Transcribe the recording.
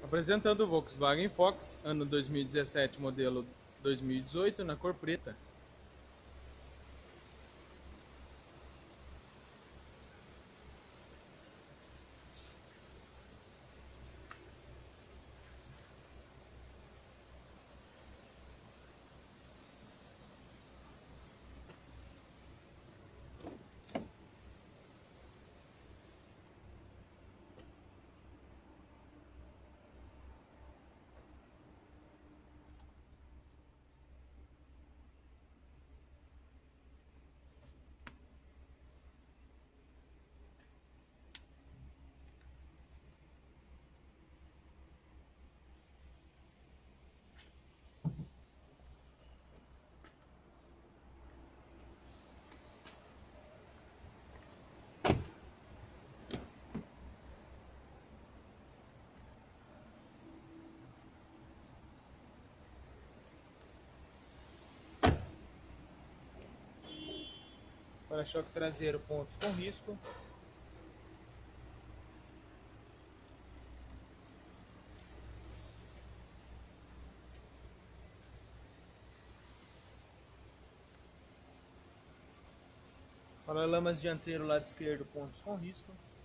Apresentando o Volkswagen Fox, ano 2017, modelo 2018, na cor preta. Para-choque traseiro, pontos com risco. Paralamas dianteiro, lado esquerdo, pontos com risco.